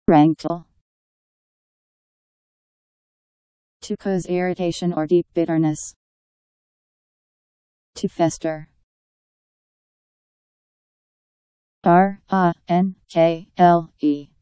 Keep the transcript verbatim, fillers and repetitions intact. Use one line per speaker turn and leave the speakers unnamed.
Rankle. To cause irritation or deep bitterness. To fester. R A N K L E